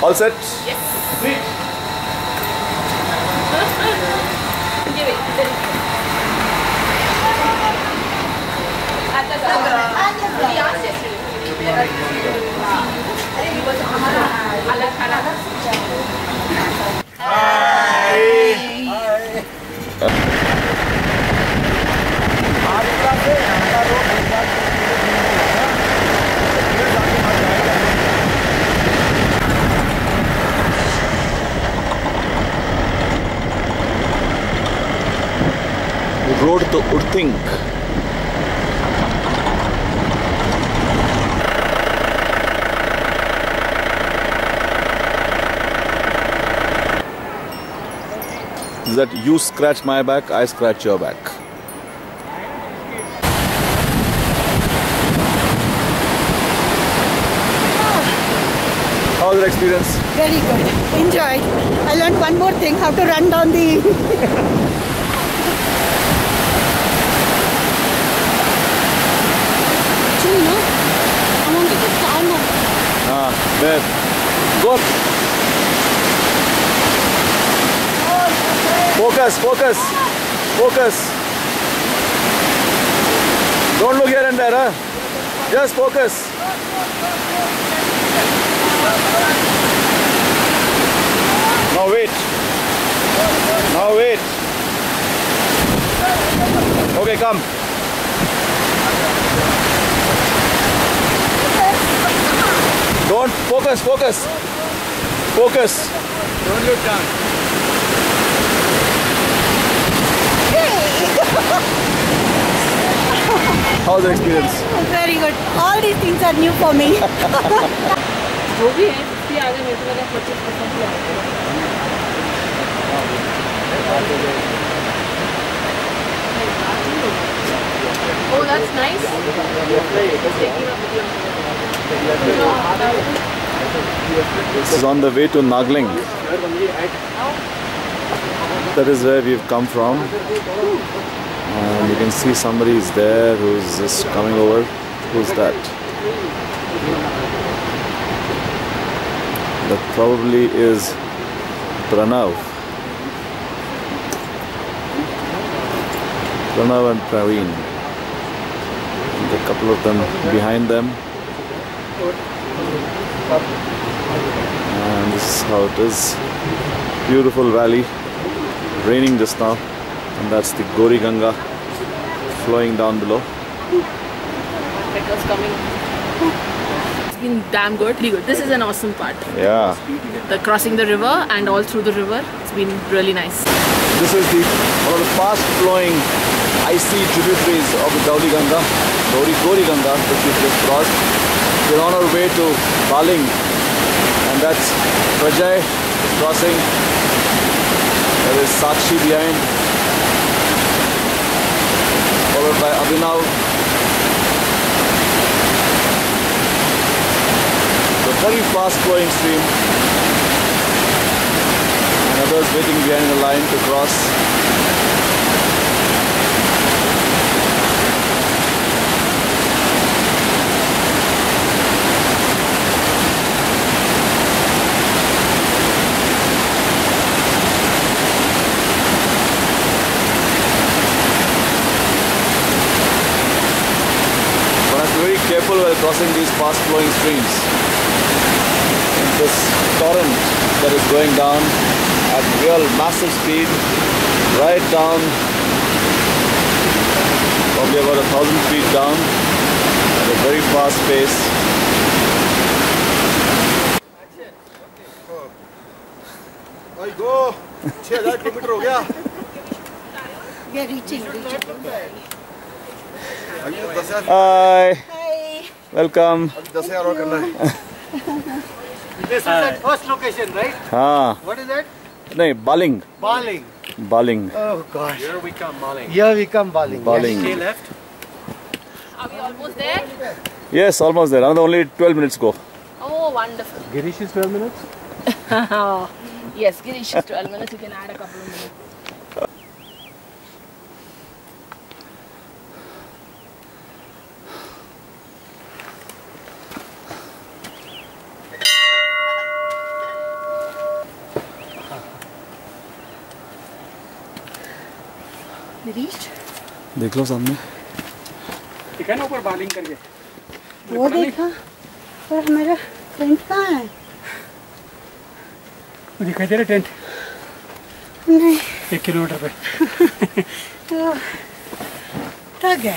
All set? Yes. We asked yesterday. Road to Urthing. Is that you scratch my back, I scratch your back. How was your experience? Very good. Enjoyed. I learned one more thing, how to run down the... Actually, no. I wanted to stand up. There. Go. Focus, focus, focus. Don't look here and there, huh? Just focus. Now wait. Now wait. Okay, come. Don't focus, focus. Focus. Don't look down. How's the experience? Very good. All these things are new for me. जो भी है 50 आ गए मेरे को लगा 25% ही आएगा। Oh, that's nice. This is on the way to Nagling. That is where we've come from. And you can see somebody is there who's just coming over. Who's that? That probably is Pranav. Pranav and Praveen. And a couple of them behind them. And this is how it is. Beautiful valley. Raining just now. And that's the Gauri Ganga flowing down below. Because coming. It's been damn good. Really good. This is an awesome part. Yeah. The crossing the river and all through the river. It's been really nice. This is one of the fast flowing icy tributaries of the Gauri Ganga, Gauri Ganga, which we've just crossed. We're on our way to Baling, and that's Prajay is crossing. There is Sakshi behind, followed by Abhinav. It's a very fast flowing stream, and others waiting behind the line to cross. Careful while crossing these fast flowing streams. This torrent that is going down at real massive speed, right down, probably about 1,000 feet down, at a very fast pace. I go. 6,000 kilometer हो गया. We are reaching. Hi. Welcome. This is the first location, right? हाँ. What is that? नहीं, Baling. Baling. Baling. Oh gosh. Here we come, Baling. Here we come, Baling. Baling. Stay left. Are we almost there? Yes, almost there. Another only 12 minutes go. Oh, wonderful. Girish is 12 minutes. Yes, Girish is 12 minutes. You can add a couple of minutes. reached. देख लो सामने। दिखा ना ऊपर bowling करके। वो देखा, पर हमारा टेंट कहाँ है? दिखाई दे रहा टेंट? नहीं। 1 किलोमीटर पे। तो थक गए।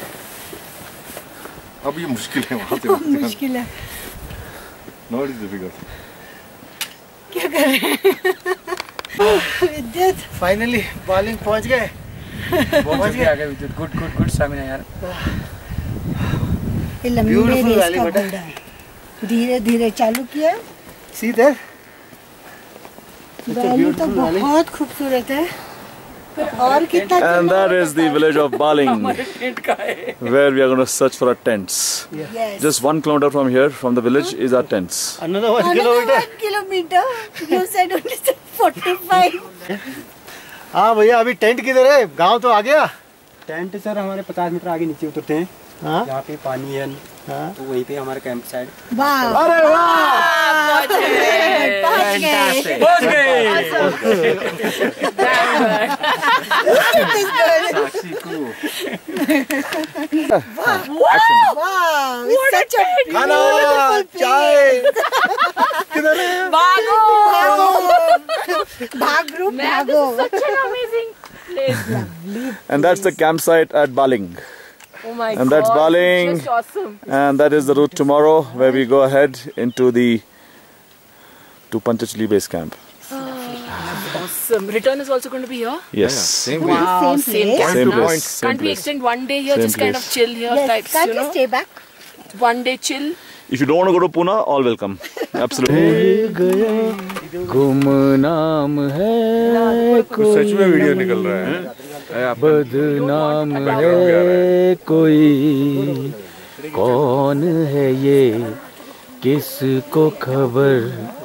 अब ये मुश्किल है वहाँ से। मुश्किल है। Not difficult. क्या कर रहे हैं? विद्युत फाइनली बालिंग पहुंच गए। पहुंच गए आगे विद्युत। गुड स्टैमिना यार। ये लंबे Beautiful रेस valley का बेटा। घोड़ा है। धीरे धीरे चालू किया। See there? वैली तो बहुत खूबसूरत है। पर और कितना And that is the village of Baling, tent का है। where we are going to search for our tents. Yes. Just 1 kilometer from here, from the village, is our tents. Another 1 Another kilometer. 1 kilometer. You said only 45. हाँ भैया अभी tent किधर है? गांव तो आ गया। टेंट सर हमारे 50 मीटर आगे नीचे उतरते हैं। हाँ यहाँ पे पानी है। हाँ। तो वहीं पे हमारे कैंप साइड। वाह। अरे वाह! पहुंच गए। पहुंच गए। Wow, it's such a खाना, beautiful चाय। place. किधर है? भागो। भाग ग्रुप भागो। Such an amazing place. And that's the campsite at Baling. Oh my And that's God, Baling. Just awesome. And that is the route tomorrow, where we go ahead to Panchachali base camp. Awesome. Return is also going to be here. Yes. Same way. Wow, Same same place. camp Same now. place. Same Can't we place. extend one day here, Same just kind of place. chill here Yes, types, can't you you know? stay back? One day chill. If you don't want to go to Pune, all welcome. Absolutely. गुमनाम है सच में video निकल रहा है। बदनाम है कोई, कौन है ये किसको खबर,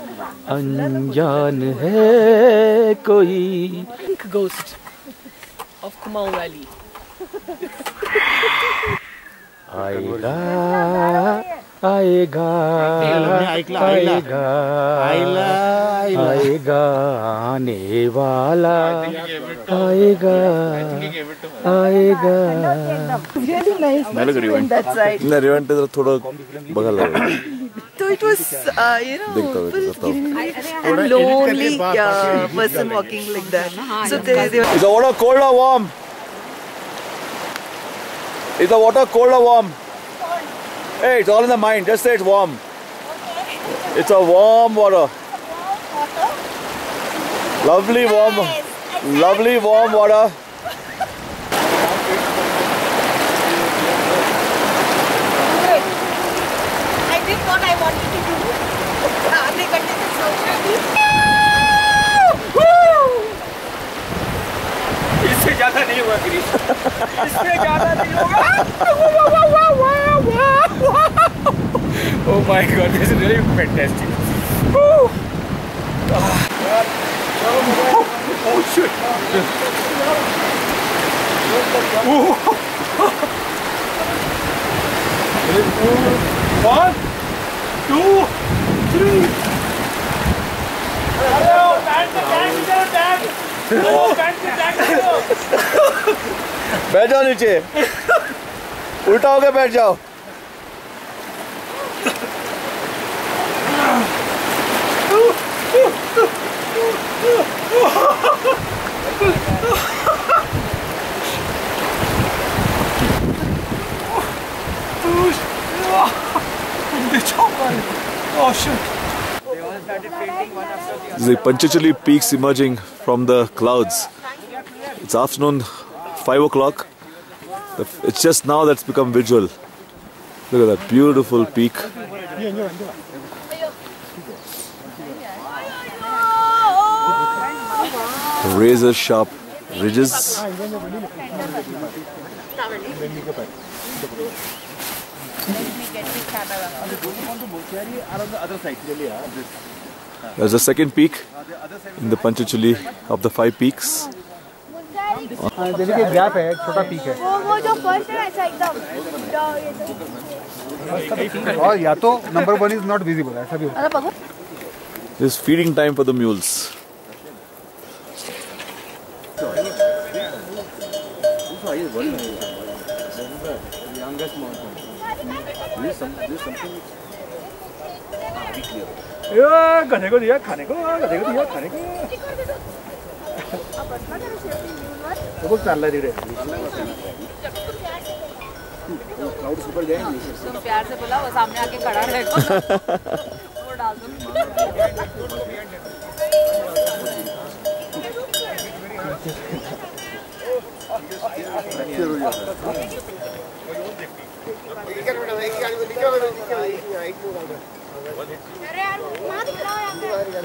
अनजान है कोई। Pink ghost of Kumaon Valley. आएगा आएगा आएगा आएगा आने वाला आएगा आएगा। Really nice. नाही लग रिवाइंड That side. नाही रिवाइंड तर थोडं बघायला लागेल. So it was, देखता lonely person walking like that. So they Is the water cold or warm? Is the water cold or warm? Hey, it's all in the mind. Just say it's warm. It's a warm water. Lovely warm water. I did what I wanted to do. They continued so इससे ज्यादा नहीं हुआ गिरीश। इससे ज्यादा नहीं होगा। Oh my God, this is really fantastic. Oh shit. 1, 2, 3. बैठ जाओ नीचे, उल्टा होके बैठ जाओ। Oh shit. The Panchachali peaks emerging from the clouds. It's afternoon, 5 o'clock. It's just now that's become visual. Look at that beautiful peak. Razor sharp ridges. There's a second peak in the Panchachali of the 5 peaks. देखिए gap है, छोटा peak है। वो जो first है ऐसा एकदम और या तो नंबर 1 इज नॉट विजिबल, ऐसा भी होता है। This is feeding time for the mules. the youngest mountain. This is something which very clear. या गधे को दिया खाने को, गधे को दिया खाने को। तो वो चाल रही है। क्लाउड ऊपर जाएंगे। तुम प्यार से बोला वो सामने आके खड़ा रहेगा वो डाल दो अरे यार मां दिख रहा है यहां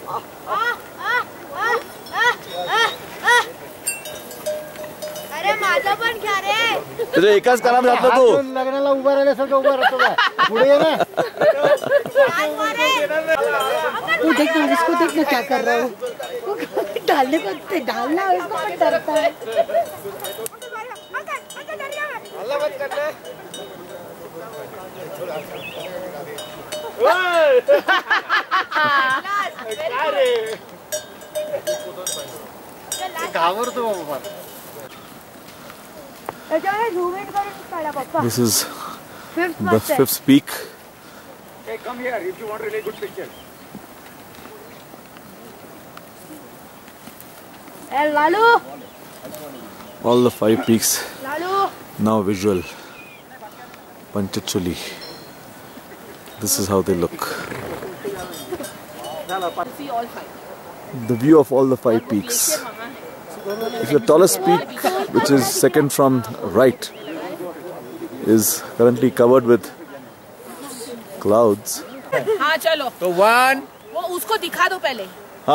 पे अरे माधव पण क्या रे तुझे एकाच कानात घातलं तू. लग्नाला उभा राहिल्यासारखं उभा राहतो का पुढे ये ना वो देख ना इसको देख ना क्या कर रहा है वो डालने को डालना है उसको पर डरता है अल्लाह मत करना घाबरतो बाबा. This is the fifth peak. Hey, come here if you want really good picture. A Lalu All the 5 peaks Lalu now visual. Panchachuli. This is how they look. See all five. The view of all the 5 peaks. It's the tallest peak, which is second from right, is currently covered with clouds. हाँ चलो तो 1 वो उसको दिखा दो पहले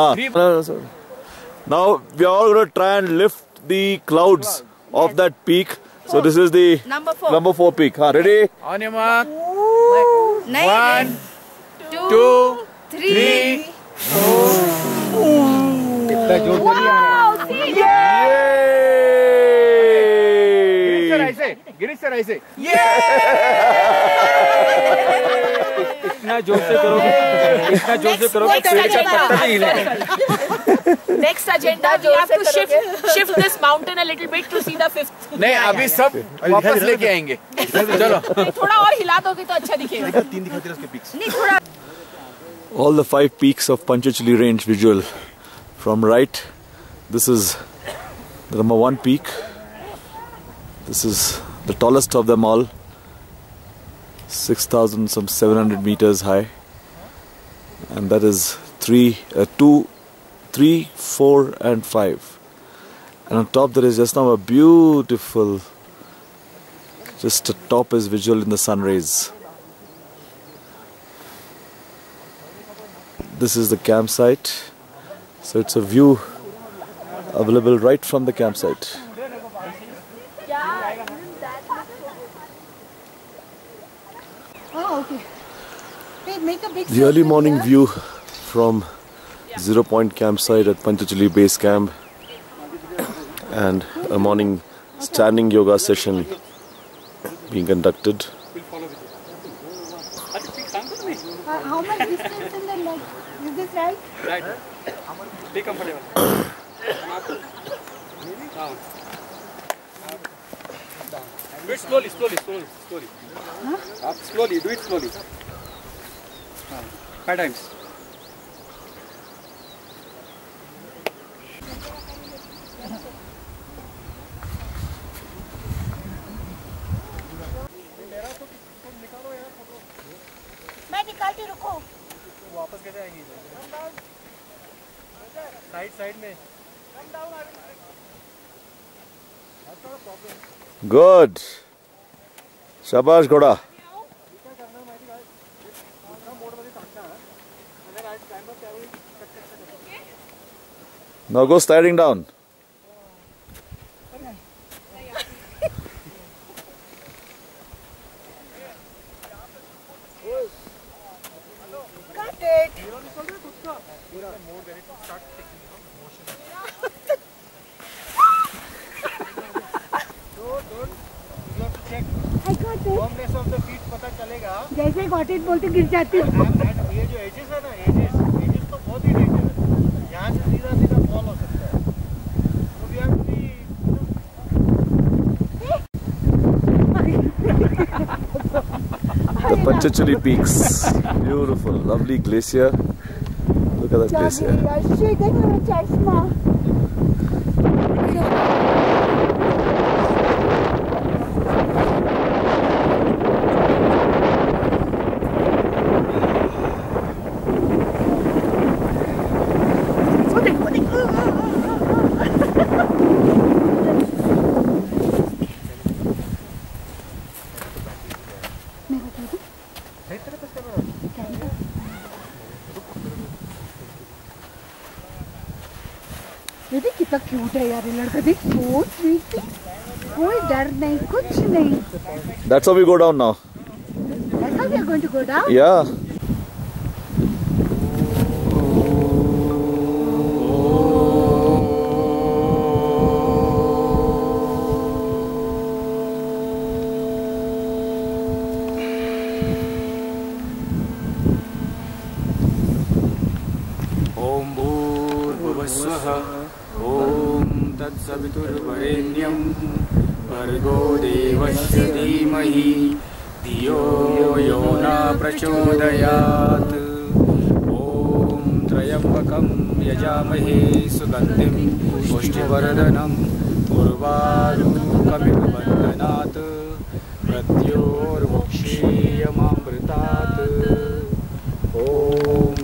Now we are all going to try and lift the clouds of that peak. So this is the number 4 peak. Ready? on your mark. नहीं 1 2 3 Girish sir ऐसे इतना जोर से करोगे इतना जोर से करोगे पत्ता नहीं हिलेगा. Next agenda we have to shift this mountain a little bit to see the fifth. नहीं अभी सब वापस लेके आएंगे. चलो थोड़ा और हिला दोगे तो अच्छा दिखेगा. 3 दिखाते उसके पिक्स. नहीं थोड़ा All the 5 peaks of Panchachuli range visual. From right, this is the number 1 peak. This is the tallest of them all. 6,700 meters high. And that is 2, 3, 4 and 5. And on top there is just now a beautiful, just the top is visual in the sun rays. This is the campsite. So it's a view available right from the campsite. Oh, okay. Hey, make a big The early circle morning here. view from Zero Point campsite at Panchachuli base camp, and a morning standing yoga session being conducted. How much distance in the leg? Is this right? right be comfortable. Do it slowly. Up slowly, do it slowly. 5 times. मैं निकालती रुको. वापस कैसे आएगी? Side में. Good. Shabash Ghoda. Now go sliding down. Cut it. I got it. Firmness of the feet पता चलेगा. जैसे got it बोलते गिर जाती हूँ. ये जो एजेस है ना, एजेस तो बहुत ही डेंजर है. यहाँ से सीधा फॉल हो सकता है. तो we have to be The Panchachuli peaks. Beautiful, lovely glacier. Look at that glacier. दीदी कितना क्यूट है यार ये लड़का, देख सो स्वीट, कोई डर नहीं कुछ नहीं. That's how we go down now. That's how we are going to go down. Yeah. ओम भूर्भुवस्वः ओम तत्सवितुर्वरेण्यं भर्गो देवस्य धीमहि धियो यो न प्रचोदयात्. ओम त्र्यंबकं यजामहे सुगन्धिं पुष्टिवर्धनम् उर्वारुकमिव बन्धनात् मृत्योर्मुक्षीयमामृतात्. ओम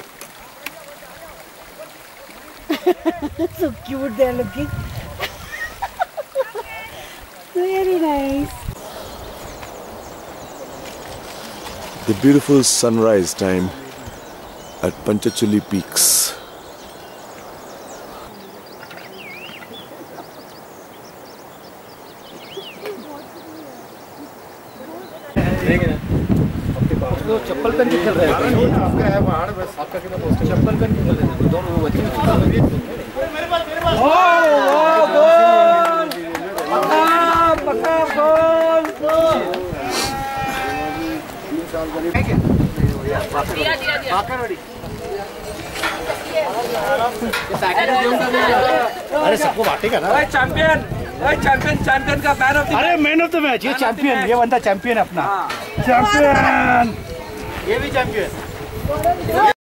So cute they are looking. Very nice. The beautiful sunrise time at Panchachuli peaks. चप्पल पेन खेल रहे हैं आपका है पहाड़ बस आपका कितना पोस्ट चप्पल पेन खेल रहे हैं दोनों वो बच्चे मेरे पास पक्का गोल अरे सबको बांटेगा ना. चैंपियन चैंपियन का मैन ऑफ द अरे मैन ऑफ द मैच ये चैंपियन, ये बंदा चैंपियन अपना चैंपियन, ये भी चैंपियन.